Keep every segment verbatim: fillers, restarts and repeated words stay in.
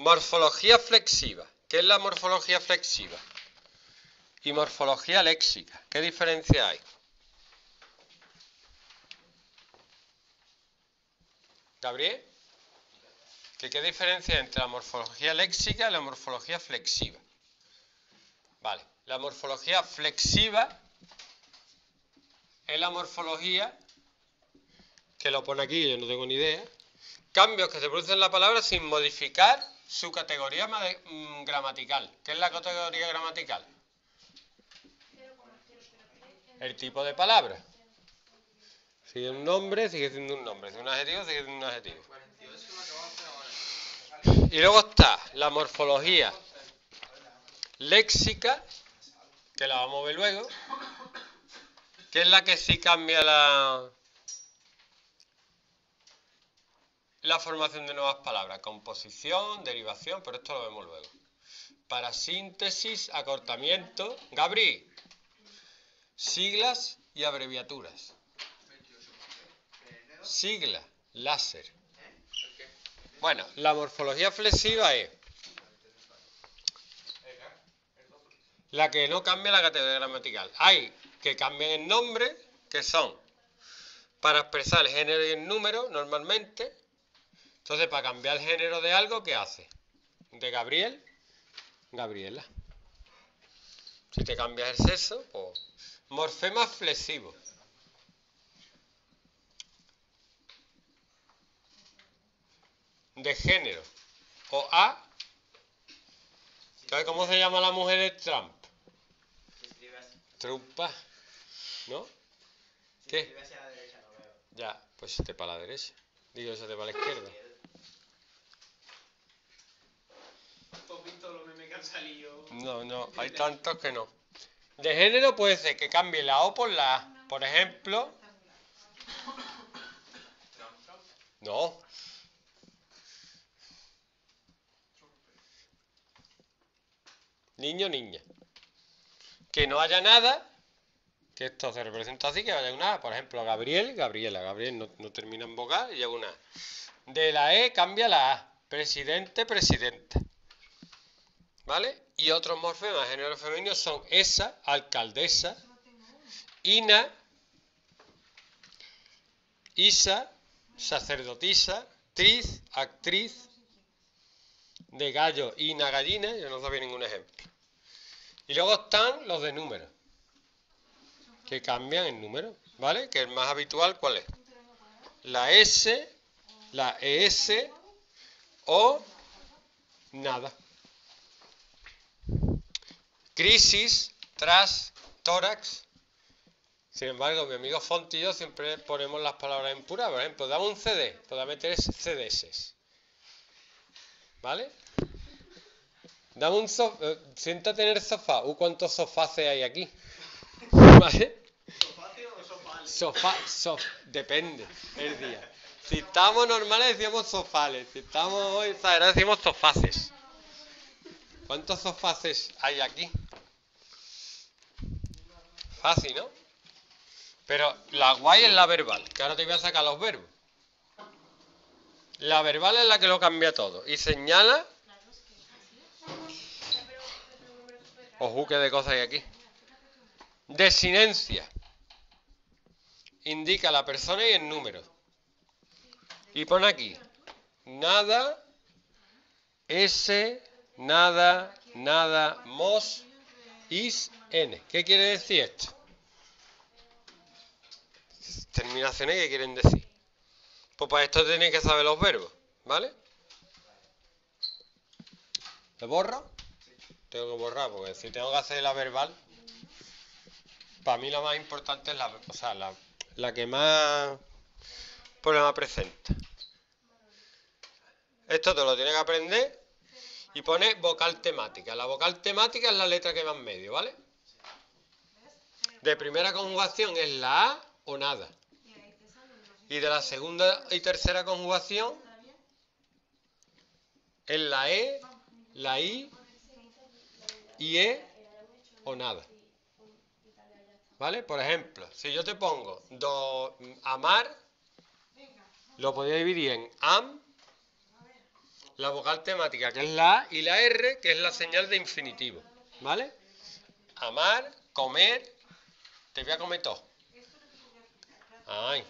Morfología flexiva. ¿Qué es la morfología flexiva? Y morfología léxica. ¿Qué diferencia hay? ¿Gabriel? ¿Qué, qué diferencia hay entre la morfología léxica y la morfología flexiva? Vale, la morfología flexiva es la morfología, que lo pone aquí, yo no tengo ni idea, cambios que se producen en la palabra sin modificar su categoría gramatical. ¿Qué es la categoría gramatical? El tipo de palabra. Si es un nombre, sigue siendo un nombre. Si es un adjetivo, sigue siendo un adjetivo. Y luego está la morfología léxica, que la vamos a ver luego, que es la que sí cambia la, la formación de nuevas palabras. Composición, derivación, pero esto lo vemos luego. Para síntesis, acortamiento, Gabri, siglas y abreviaturas. Sigla, láser. Bueno, la morfología flexiva es la que no cambia la categoría gramatical. Hay que cambian el nombre, que son para expresar el género y el número, normalmente. Entonces, para cambiar el género de algo, ¿qué hace? De Gabriel, Gabriela. Si te cambias el sexo, pues... Morfemas flexivos. De género. O A. ¿Cómo se llama la mujer de Trump? Trumpa. ¿No? ¿Qué? Ya, pues se te para la derecha. Digo, se te para la izquierda. No, no, hay tantos que no. De género puede ser que cambie la O por la A. Por ejemplo... No. Niño, niña. Que no haya nada, que esto se representa así, que haya una A. Por ejemplo, Gabriel, Gabriela. Gabriel no, no termina en vocal y lleva una A. De la E cambia la A. Presidente, presidenta. ¿Vale? Y otros morfemas de género femenino son esa, alcaldesa, ina, isa, sacerdotisa, triz, actriz, de gallo, ina, gallina. Yo no sabía ningún ejemplo. Y luego están los de número, que cambian el número, ¿vale? Que el más habitual, ¿cuál es? La S, la E S o nada. Crisis, tras, tórax. Sin embargo, mi amigo Font y yo siempre ponemos las palabras en pura. Por ejemplo, dame un C D, pues meter C D S. ¿Vale? Dame un sofá, eh, siéntate en el sofá. Uh, ¿cuántos sofás hay aquí? ¿Vale? ¿Sofáceo o sofales? Sofá, sof, depende el día. Si estamos normales decimos sofales. Si estamos hoy exagerados decimos sofaces. ¿Cuántos sofaces hay aquí? Fácil, ¿no? Pero la guay es la verbal, que ahora te voy a sacar los verbos. La verbal es la que lo cambia todo. Y señala... Ojo, que de cosas hay aquí. Desinencia. Indica la persona y el número. Y pone aquí. Nada, S, nada, nada, mos, is, n. ¿Qué quiere decir esto? Terminaciones que quieren decir. Pues para esto tenéis que saber los verbos, ¿vale? ¿Lo borro? Tengo que borrar, porque si tengo que hacer la verbal, para mí la más importante es la, o sea, la, la que más problema presenta. Esto te lo tienes que aprender y pone vocal temática. La vocal temática es la letra que va en medio, ¿vale? De primera conjugación es la A o nada. Y de la segunda y tercera conjugación es la E, la I, y E o nada. ¿Vale? Por ejemplo, si yo te pongo do, amar, lo podría dividir en am la vocal temática, que es la A, y la R, que es la señal de infinitivo, ¿vale? Amar, comer, te voy a comer todo. Ay.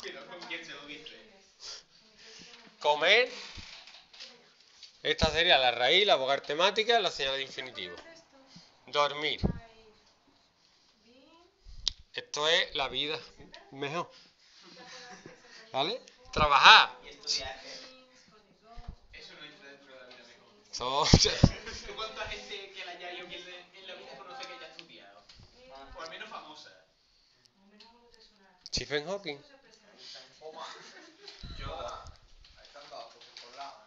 Comer, esta sería la raíz, la vocal temática, la señal de infinitivo. Dormir. Esto es la vida, mejor. ¿Vale? Trabajar. Eso no entra dentro de la vida mejor. So- ¿Tú cuánta gente que la haya ido en la vida conoce que haya estudiado? O al menos famosa. Stephen Hawking. Yo. Ahí están todos por lado.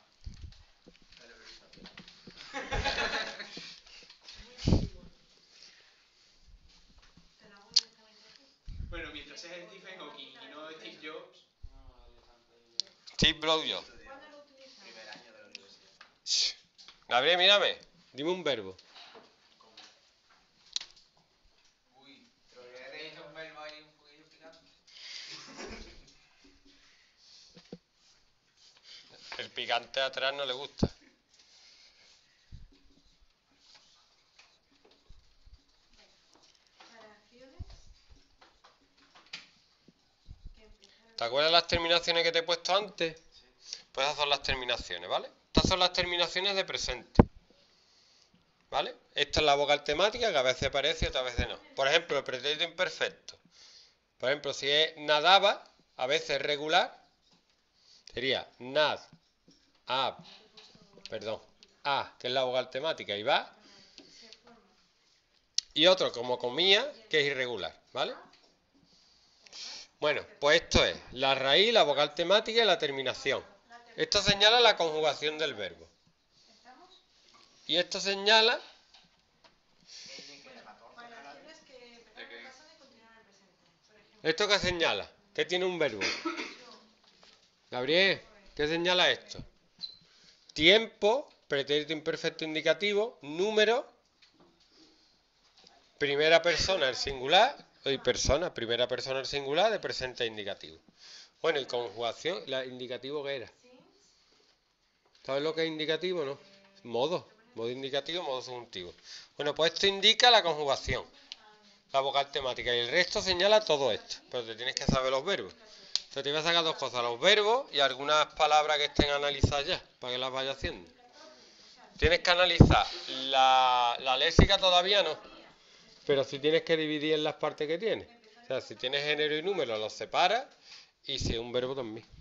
Bueno, mientras es Stephen Hawking y no Steve Jobs. Steve Blowjob. Primer año de la universidad. Shh. Gabriel, mírame. Dime un verbo. Uy, pero ya te he dicho un verbo ahí un poquillo picante. El picante atrás no le gusta. ¿Te acuerdas las terminaciones que te he puesto antes? Pues esas son las terminaciones, ¿vale? Estas son las terminaciones de presente. ¿Vale? Esta es la vocal temática que a veces aparece y otras veces no. Por ejemplo, el pretérito imperfecto. Por ejemplo, si es nadaba, a veces es regular, sería nad, ab, perdón, a, que es la vocal temática, y va. Y otro como comía, que es irregular, ¿vale? Bueno, pues esto es la raíz, la vocal temática y la terminación. Esto señala la conjugación del verbo. Y esto señala... ¿Esto qué señala? ¿Qué tiene un verbo? Gabriel, ¿qué señala esto? Tiempo, pretérito imperfecto indicativo, número, primera persona el singular, y persona, primera persona el singular de presente indicativo. Bueno, y conjugación, ¿la indicativo qué era? ¿Sabes lo que es indicativo, no? Modo, modo indicativo, modo subjuntivo. Bueno, pues esto indica la conjugación, la vocal temática, y el resto señala todo esto, pero te tienes que saber los verbos. Entonces te voy a sacar dos cosas, los verbos y algunas palabras que estén analizadas ya, para que las vayas haciendo. Tienes que analizar la, la léxica todavía no, pero sí tienes que dividir en las partes que tiene. O sea, si tienes género y número los separas, y si es un verbo también.